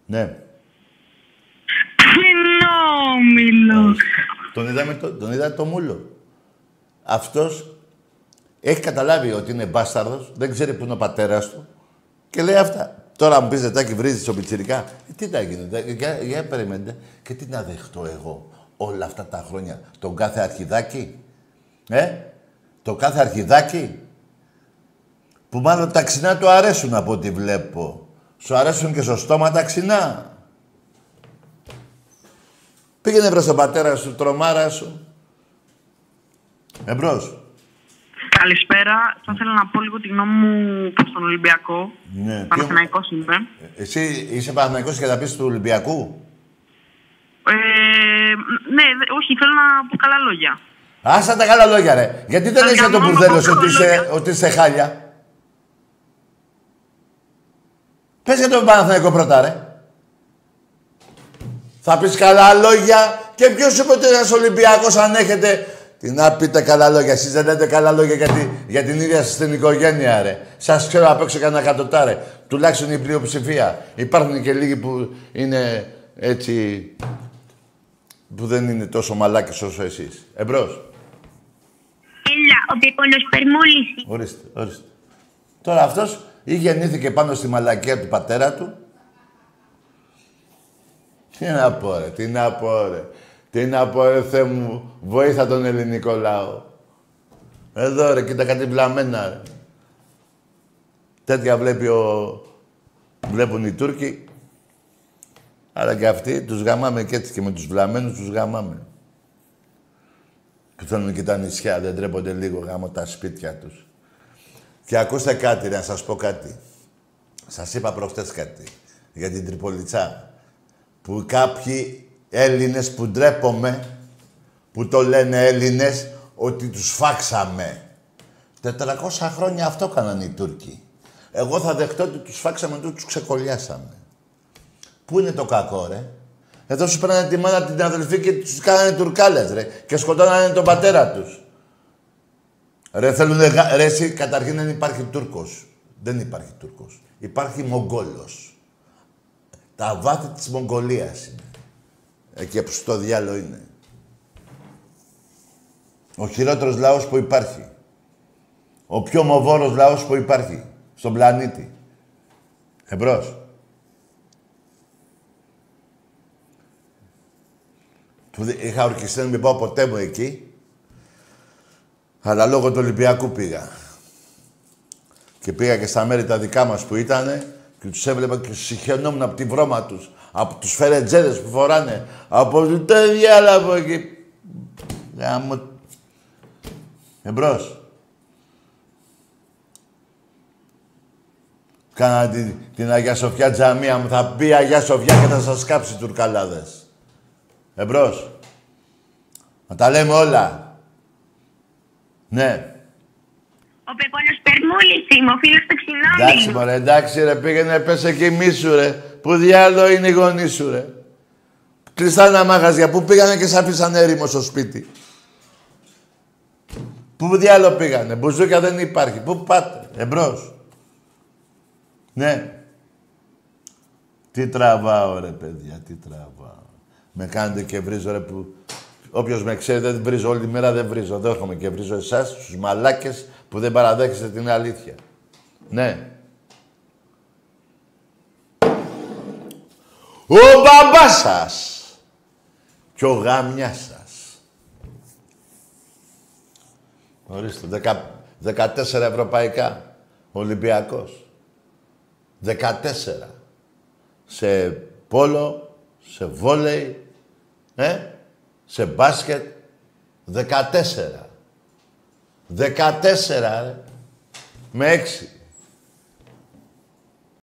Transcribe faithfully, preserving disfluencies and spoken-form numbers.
Ναι. Ξενόμηλος. Τον είδαμε, το, τον είδατε το μούλο. Αυτός έχει καταλάβει ότι είναι μπάσταρδος, δεν ξέρει που είναι ο πατέρας του και λέει αυτά. Τώρα μου πεις Ζετάκη βρίζεις στο πιτσιρικά. Ε, τι θα γίνει, για, για περιμένετε. Και τι να δεχτώ εγώ όλα αυτά τα χρόνια, τον κάθε αρχιδάκι. Ε, το κάθε αρχιδάκι. Που μάλλον τα ξινά του αρέσουν από ό,τι βλέπω. Σου αρέσουν και στο στόμα τα ξινά. Πήγαινε προς τον πατέρα σου, τρομάρα σου. Εμπρός. Καλησπέρα. Θα ήθελα να πω λίγο τη γνώμη μου προς τον Ολυμπιακό. Ναι. Παναθηναϊκός είμαι. Εσύ είσαι Παναθηναϊκός και θα πεις του Ολυμπιακού. Ε, ναι, όχι, θέλω να πω καλά λόγια. Άσα τα καλά λόγια, ρε. Γιατί δεν είσαι το μπουρδέλος ότι είσαι, ότι είσαι χάλια. Πες για τον Παναθηναϊκό πρώτα, ρε. Θα πεις καλά λόγια και ποιος είπε ότι ένας Ολυμπιακός αν έχετε... Τι να πείτε καλά λόγια, εσείς δεν λέτε καλά λόγια για, τη, για την ίδια σας την οικογένεια, ρε. Σας ξέρω απ' έξω κανένα εκατοτάρε. Τουλάχιστον η πλειοψηφία. Υπάρχουν και λίγοι που είναι έτσι... που δεν είναι τόσο μαλάκες όσο εσείς. Εμπρός. Έλα, ο Πεπώνος Περμούλης. Ορίστε, ορίστε. Τώρα αυτός ή γεννήθηκε πάνω στη μαλακία του πατέρα του. Τι να πω, ρε, τι να πω, ρε. Τι να πω, ρε, Θεέ μου, βοήθα τον ελληνικό λαό. Εδώ, ρε, κοίτα κάτι βλαμμένα, ρε. Τέτοια βλέπει ο... βλέπουν οι Τούρκοι. Αλλά και αυτοί τους γαμάμε και έτσι και με τους βλαμμένους τους γαμάμε. Που θέλουν και τα νησιά, δεν τρέπονται λίγο γάμο τα σπίτια τους. Και ακούστε κάτι, ρε, να σας πω κάτι. Σας είπα προχτές κάτι για την Τριπολιτσά. Που κάποιοι Έλληνες που ντρέπομαι, που το λένε Έλληνες, ότι τους φάξαμε. τετρακόσια χρόνια αυτό κάνανε οι Τούρκοι. Εγώ θα δεχτώ ότι τους φάξαμε, ότι τους ξεκολλιάσαμε. Πού είναι το κακό, ρε. Εδώ σου πέρανε τη μάνα την αδελφή και τους κάνανε τουρκάλες, ρε. Και σκοτώνανε τον πατέρα τους. Ρε, θέλουνε... Ρε, εσύ, καταρχήν δεν υπάρχει Τούρκος. Δεν υπάρχει Τούρκος. Υπάρχει Μογγόλος. Τα βάθη της Μογγολίας είναι. Εκεί που στο διάλο είναι. Ο χειρότερος λαός που υπάρχει. Ο πιο μοβόρος λαός που υπάρχει. Στον πλανήτη. Εμπρός. Που είχα ορκιστεί να μην πάω ποτέ μου εκεί. Αλλά λόγω του Ολυμπιακού πήγα. Και πήγα και στα μέρη τα δικά μας που ήτανε και τους έβλεπα και τους συχαινόμουν από τη βρώμα τους. Από τους φερετζέδες που φοράνε. Από το τέτοια από εκεί. Γάμο... Εμπρός. Κάνα την, την Αγία Σοφιά τζαμία μου. Θα πει Αγία Σοφιά και θα σας κάψει τουρκαλάδες. Εμπρός. Να τα λέμε όλα. Ναι. Ο Πεπώνος Περμούλης είμαι, ο φίλος του Ξινόμηλου. Εντάξει, μωρέ, εντάξει, ρε, πήγαινε, πες εκεί μίσου, ρε. Πού διάλο είναι οι γονείς σου, ρε. Κλειστά ένα μαγαζιά. Πού πήγανε και σ' άφησαν έρημο στο σπίτι. Πού διάλο πήγανε. Μπουζούκια δεν υπάρχει. Πού πάτε. Εμπρός. Ναι. Τι τραβάω, ρε, παιδιά, τι τραβάω. Με κάνετε και βρίζω, ρε, που... Όποιος με ξέρει δεν βρίζω, όλη μέρα δεν βρίζω. Δεν έρχομαι και βρίζω εσάς, τους μαλάκες που δεν παραδέχεστε την αλήθεια. Ναι. Ο μπαμπάς σας και ο γάμιας σας. Ορίστε, δεκα, δεκατέσσερα ευρωπαϊκά. Ολυμπιακός. δεκατέσσερα. Σε πόλο, σε βόλεϊ, ε, σε μπάσκετ. δεκατέσσερα. δεκατέσσερα, ρε. Με έξι.